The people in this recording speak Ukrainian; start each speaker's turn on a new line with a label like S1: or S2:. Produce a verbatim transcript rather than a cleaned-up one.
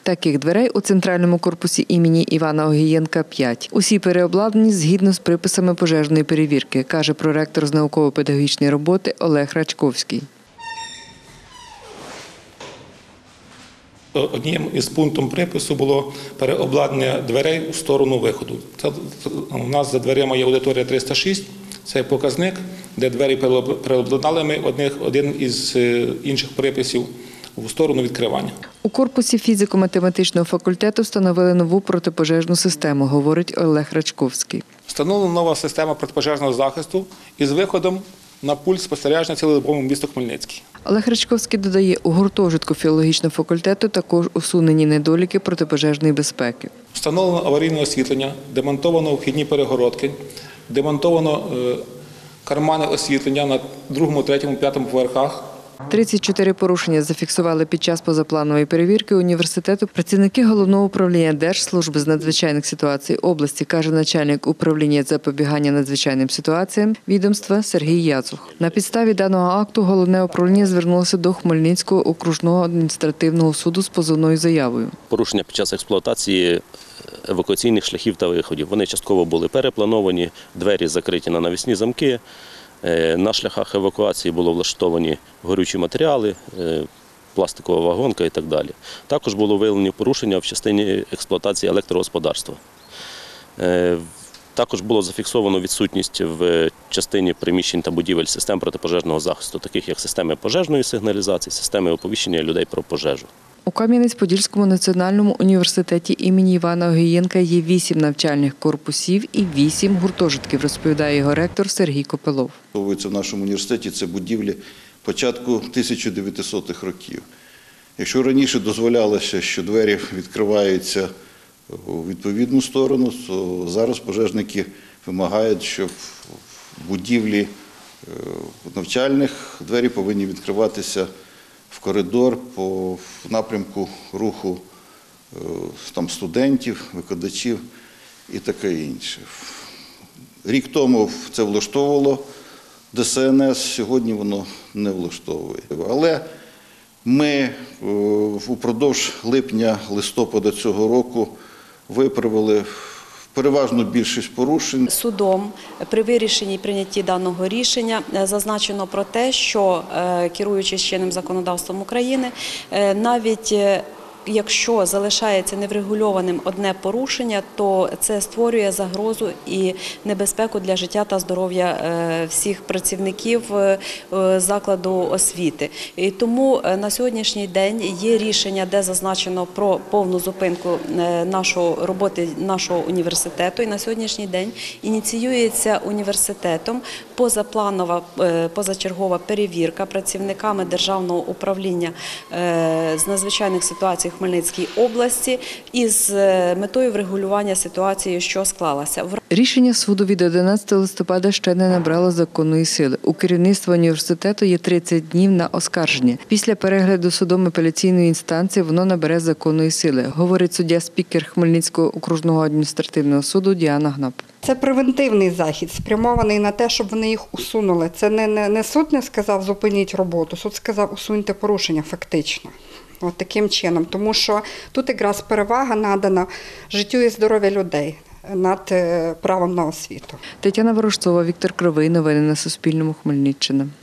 S1: Таких дверей у центральному корпусі імені Івана Огієнка п'ять. Усі переобладнані згідно з приписами пожежної перевірки, каже проректор з науково-педагогічної роботи Олег Рачковський.
S2: Одним із пунктів припису було переобладнання дверей у сторону виходу. Це, у нас за дверима є аудиторія триста шість, це показник, де двері переобладнали ми одних, один із інших приписів у сторону відкривання.
S1: У корпусі фізико-математичного факультету встановили нову протипожежну систему, говорить Олег Рачковський.
S2: Встановлена нова система протипожежного захисту із виходом на пульт спостереження цілодобового міста Хмельницький.
S1: Олег Рачковський додає, у гуртожитку філологічного факультету також усунені недоліки протипожежної безпеки.
S2: Встановлено аварійне освітлення, демонтовано вхідні перегородки, демонтовано кармани освітлення на другому, третьому, п'ятому поверхах.
S1: тридцять чотири порушення зафіксували під час позапланової перевірки університету працівники Головного управління Держслужби з надзвичайних ситуацій області, каже начальник управління запобігання надзвичайним ситуаціям відомства Сергій Яцух. На підставі даного акту Головне управління звернулося до Хмельницького окружного адміністративного суду з позовною заявою.
S3: Порушення під час експлуатації евакуаційних шляхів та виходів. Вони частково були переплановані, двері закриті на навісні замки. На шляхах евакуації було влаштовані горючі матеріали, пластикова вагонка і так далі. Також було виявлені порушення в частині експлуатації електрогосподарства. Також було зафіксовано відсутність в частині приміщень та будівель систем протипожежного захисту, таких як системи пожежної сигналізації, системи оповіщення людей про пожежу.
S1: У Кам'янець-Подільському національному університеті імені Івана Огієнка є вісім навчальних корпусів і вісім гуртожитків, розповідає його ректор Сергій Копилов.
S4: В нашому університеті це будівлі початку тисяча дев'ятисотих років. Якщо раніше дозволялося, що двері відкриваються у відповідну сторону, то зараз пожежники вимагають, щоб в будівлі навчальних двері повинні відкриватися в коридор по напрямку руху там, студентів, викладачів і таке інше. Рік тому це влаштовувало Де Се Ен Ес, сьогодні воно не влаштовує. Але ми упродовж липня-листопада цього року виправили переважну більшість порушень.
S5: Судом при вирішенні і прийнятті даного рішення зазначено про те, що, керуючись чинним законодавством України, навіть якщо залишається неврегульованим одне порушення, то це створює загрозу і небезпеку для життя та здоров'я всіх працівників закладу освіти. І тому на сьогоднішній день є рішення, де зазначено про повну зупинку нашої роботи нашого університету. І на сьогоднішній день ініціюється університетом позапланова, позачергова перевірка працівниками Державного управління з надзвичайних ситуацій в Хмельницькій області із метою врегулювання ситуації, що склалася.
S1: Рішення суду від одинадцятого листопада ще не набрало законної сили. У керівництва університету є тридцять днів на оскарження. Після перегляду судом апеляційної інстанції воно набере законної сили, говорить суддя-спікер Хмельницького окружного адміністративного суду Діана Гнап.
S6: Це превентивний захід, спрямований на те, щоб вони їх усунули. Це не, не, не суд не сказав зупиніть роботу, суд сказав усуньте порушення фактично. От таким чином, тому що тут якраз перевага надана життю і здоров'ю людей над правом на освіту.
S1: Тетяна Ворожцова, Віктор Кривий. Новини на Суспільному. Хмельниччина.